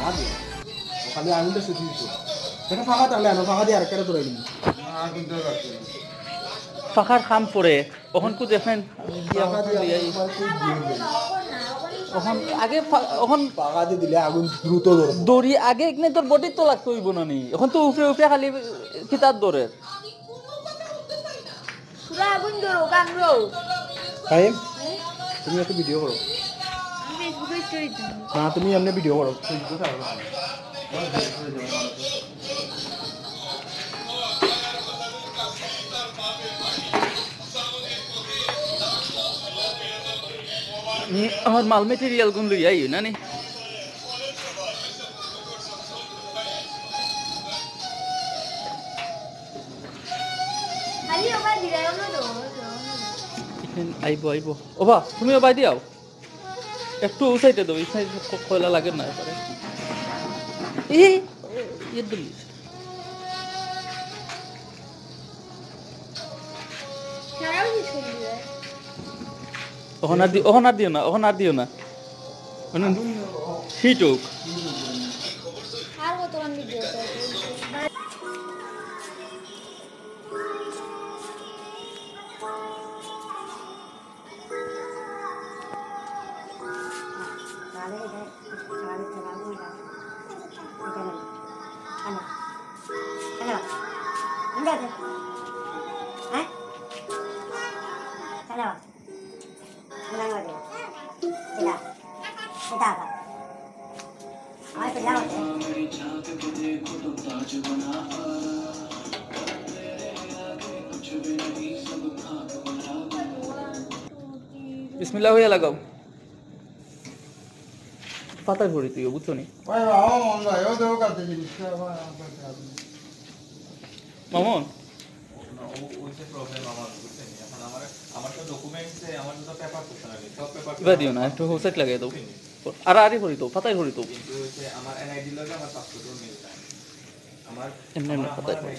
আগে খালি আগুনটা শুধু দিছো এটা ফাঁকা থাকলে আনো ফাঁকা দিয়ে আরেকটা ধরে দিন আগুনটা রাখতে ফাঁকার খাম পড়ে ওখান কু দেখেন ফাঁকা দিয়ে ওখান আগে ওখান ফাঁকা দিয়ে দিলে আগুন দ্রুত ধরে দড়ি আগে এখানে তোর বডি তো লাগতো হইব না নি এখন তো উপরে উপরে খালি কিতার দৌড়ের পুরা আগুন ধরো কামড়ো টাইম তুমি একটা ভিডিও করো আমি ফেসবুকে স্টোরি দিই না তুমি এমনি ভিডিও করো ফেসবুকে ছাড়ো আমার মাল মেটেরিয়াল গুন লই আই না নি খালি ওবার দিরাও না তো আইবো আইবো ওবা তুমিও বাই দিয়াও একটু ও সাইডে দাও এই সাইড কয়লা লাগে না এবারে এই দিলি সারাও কি ছবি দেয় ওখান আর দিও না মানে হিট হোক আর কতক্ষণ ভিডিও বিসমিল্লাহ হইয়া লাগাও পাতা ভরি তুই বুঝছো নি মামন এবার দিও না একটু হোসাইট লাগিয়ে দাও আর আরে ভরি তো পাতায় ভরি তো এমনি এমনি পাতায় ভরি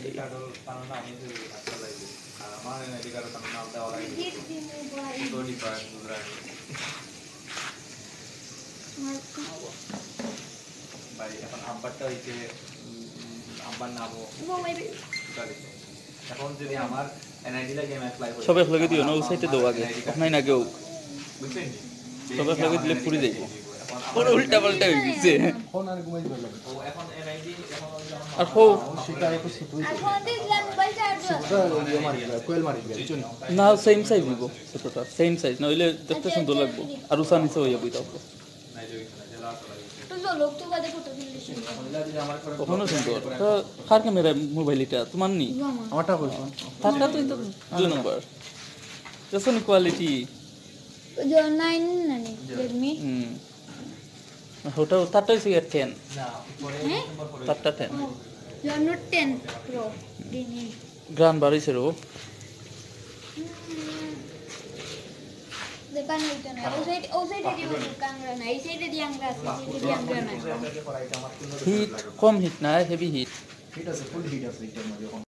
এখন আব্বারটা হইছে আব্বার নামও এখন যদি আমার এনআইডি লাগে আমি অ্যাপ্লাই করি সব এক লগে দিও না ও সাইডে দাও আগে নাই না কেউ বুঝছেন সব এক লগে দিলে পুরি যাইব ওর উল্টা পাল্টা হয়ে গেছে ফোন আর ঘুমাই দিবে ও এখন এনআইডি এখন আর হো সেটা একটু ছোটই আর ফোন দিলাম মোবাইল চার্জ ওটা ইয়ে মারি দিবে কোয়েল মারি দিবে বুঝছো না না সেম সাইজ নিব ছোটটা সেম সাইজ না হইলে দেখতে সুন্দর লাগবে আর উষা নিচে হইয়া বইতা তো লোক তো বাদে ফটো তুলিস ওখানে সুন্দর তো কার ক্যামেরা মোবাইল এটা তোমার নি আমারটা কইছো তারটা তো 2 নম্বর দেখুন কোয়ালিটি जो 9 নানি Redmi ওটা তারটা হইছে 10 না পরে হ্যাঁ তারটা 10 जो Note 10 Pro দিনি গ্রান বাড়িছে রো দোকান হইতো না ও সাইডে দিব কাংরা না এই সাইডে দি আংরা আছে এই সাইডে আংরা না হিট কম হিট না হেভি হিট হিট আছে ফুল হিট আছে এটার মধ্যে এখন